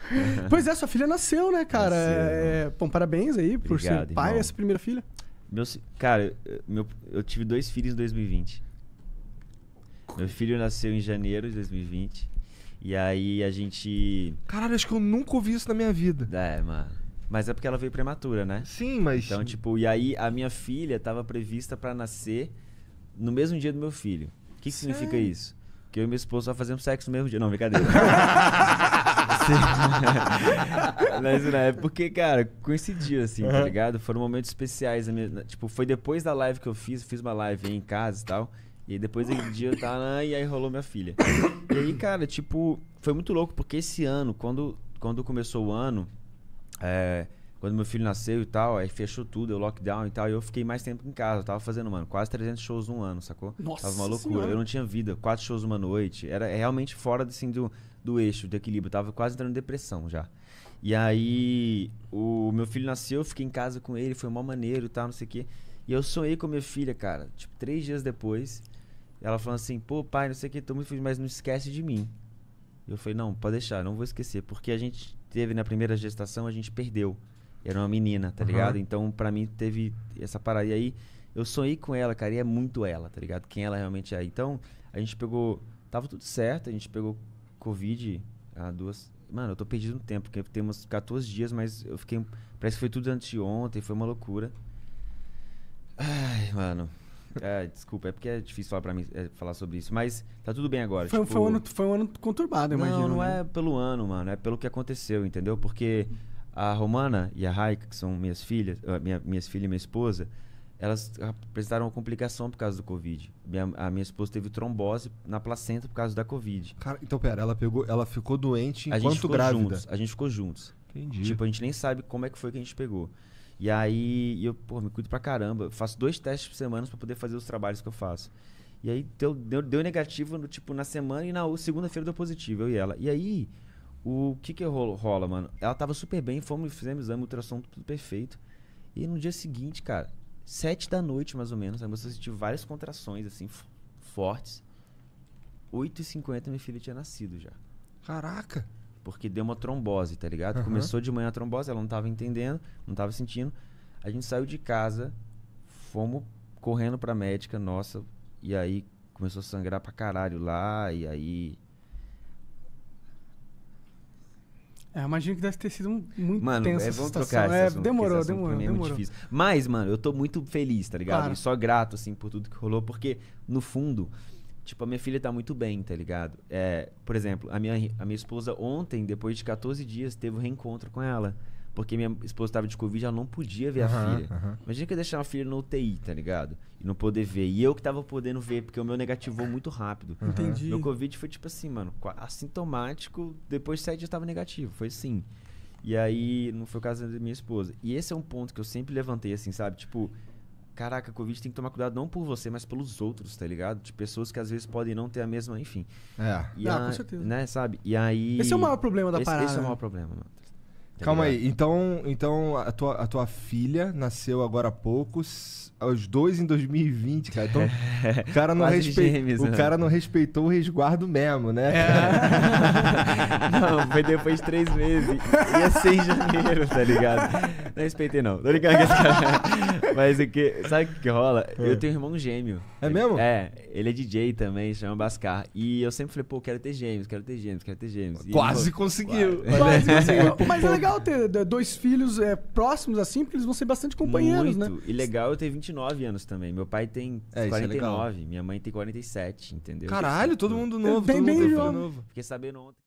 Pois é, sua filha nasceu, né, cara? Nasceu. Bom, parabéns aí por Obrigado, ser pai, irmão. essa primeira filha. Cara, eu tive 2 filhos em 2020. Meu filho nasceu em janeiro de 2020. E aí a gente... Caralho, acho que eu nunca ouvi isso na minha vida. Mano. Mas é porque ela veio prematura, né? Sim, mas... Então, tipo, e aí a minha filha tava prevista pra nascer no mesmo dia do meu filho. O que significa isso? Que eu e minha esposa só fazemos sexo no mesmo dia. Não, brincadeira. Mas não, é porque, cara, coincidiu assim, tá ligado? Foram momentos especiais. Tipo, foi depois da live que eu fiz uma live aí em casa e tal. E aí depois daquele dia eu tava, e aí rolou minha filha. E aí, cara, tipo, foi muito louco, porque esse ano, quando começou o ano, quando meu filho nasceu e tal, aí fechou tudo, o lockdown e tal, e eu fiquei mais tempo em casa. Eu tava fazendo, mano, quase 300 shows num ano, sacou? Nossa Tava uma loucura. Senhora. Eu não tinha vida, 4 shows numa noite. Era realmente fora, assim, do eixo, do equilíbrio. Eu tava quase entrando em depressão já. E aí, o meu filho nasceu, eu fiquei em casa com ele, foi mó maneiro e tal, não sei o quê. E eu sonhei com a minha filha, cara, tipo, 3 dias depois. Ela falando assim, pô, pai, não sei o que, tô muito feliz, mas não esquece de mim. E eu falei, não, pode deixar, não vou esquecer. Porque a gente teve, na primeira gestação, a gente perdeu. Era uma menina, tá ligado? Então, pra mim, teve essa parada. E aí, eu sonhei com ela, cara, e é muito ela, tá ligado? Quem ela realmente é. Então, a gente pegou... Tava tudo certo, a gente pegou Covid há 2... Mano, eu tô perdido no tempo, porque tem uns 14 dias, mas eu fiquei... Parece que foi tudo anteontem, foi uma loucura. Ai, mano... desculpa, é porque é difícil falar pra mim falar sobre isso, mas tá tudo bem agora. Foi um ano conturbado, eu imagino. Não né? é pelo ano, mano, é pelo que aconteceu, entendeu? Porque a Romana e a Raika, que são minhas filhas, minhas filhas e minha esposa, elas apresentaram uma complicação por causa do Covid. A minha esposa teve trombose na placenta por causa da Covid. Cara, então pera, ela ficou doente A gente enquanto ficou grávida. juntos, a gente ficou juntos. Entendi. Tipo, a gente nem sabe como é que foi que a gente pegou. E aí, eu, pô, me cuido pra caramba. Eu faço 2 testes por semana pra poder fazer os trabalhos que eu faço. E aí, deu negativo, tipo, na semana, e na segunda-feira deu positivo, eu e ela. E aí, o que rola, mano? Ela tava super bem, fizemos exame, ultrassom, tudo perfeito. E no dia seguinte, cara, 7 da noite, mais ou menos, a moça sentiu várias contrações, assim, fortes. 8h50, minha filha tinha nascido já. Caraca. Porque deu uma trombose, tá ligado? Uhum. Começou de manhã a trombose, ela não tava entendendo, não tava sentindo. A gente saiu de casa, fomos correndo pra médica, nossa, e aí começou a sangrar pra caralho lá, e aí... Imagino que deve ter sido muito Mano, tenso essa vamos situação. trocar esse assunto, porque Demorou, esse assunto pra mim é muito difícil. Mas, mano, eu tô muito feliz, tá ligado? Claro. E só grato, assim, por tudo que rolou, porque, no fundo... Tipo, a minha filha tá muito bem, tá ligado? Por exemplo, a minha esposa ontem, depois de 14 dias, teve um reencontro com ela. Porque minha esposa tava de Covid, ela não podia ver a filha. Imagina que eu deixar uma filha no UTI, tá ligado? E não poder ver. E eu que tava podendo ver, porque o meu negativou muito rápido. Entendi. Meu Covid foi tipo assim, mano, assintomático, depois de 7 dias tava negativo. Foi assim. E aí, não foi o caso da minha esposa. E esse é um ponto que eu sempre levantei, assim, sabe? Tipo... Caraca, a Covid tem que tomar cuidado não por você, mas pelos outros, tá ligado? De pessoas que às vezes podem não ter a mesma, enfim. Com certeza. Né, sabe? E aí... Esse é o maior problema da parada. Esse é o maior problema, mano. Tá Calma ligado? aí, então a tua filha nasceu agora há poucos, os 2 em 2020, cara. Então, o cara não, Quase gêmeos, o né? cara não respeitou o resguardo mesmo, né? Não, foi depois de 3 meses. Ia ser em janeiro, tá ligado? Não respeitei, não. Tô ligado. Mas o que... Sabe o que rola? Eu tenho um irmão gêmeo. É mesmo? Ele é DJ também, chama Bascar. E eu sempre falei, pô, quero ter gêmeos, quero ter gêmeos, quero ter gêmeos. E Quase ele falou, conseguiu. Quase conseguiu. Mas é legal ter 2 filhos próximos assim, porque eles vão ser bastante companheiros, muito. né? E legal eu ter 29 anos também. Meu pai tem Isso é 49, minha mãe tem 47, entendeu? Caralho, todo mundo novo, Bem todo mundo jovem. novo. Fiquei sabendo ontem.